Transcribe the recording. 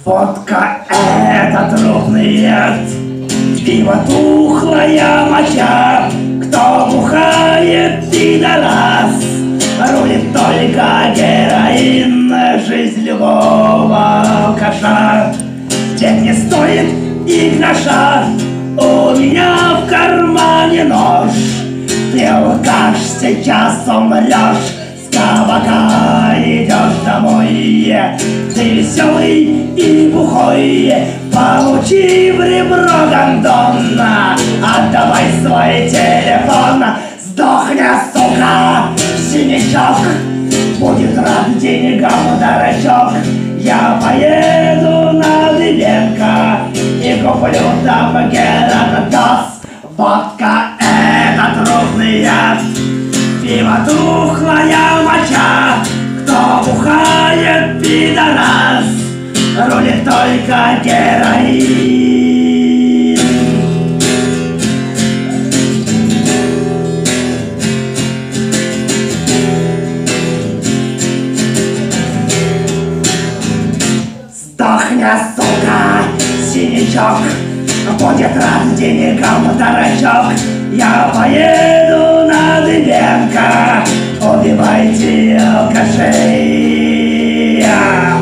Водка — это трудный яд, пиво — тухлая моча. Кто бухает, пидорас, рулит только героин. Жизнь любого алкаша денег не стоит и гроша. У меня в кармане нож, ты, алкаш, сейчас умрешь. С кабака идешь домой, ты веселый и бухой. Получи в ребро гондон, отдавай свой телефон. Сдохни, сука, синячок, будет рад деньгам дурачок. Я поеду на Дыбенко и куплю там геранотос. Водка — это трудный яд, пиво — тухлая моча. Кто бухает, пидорас, рулит только героин. Сдохни, сука, синячок, будет рад деньгам дурачок. Я поеду на Дыбенко, убивайте алкашей.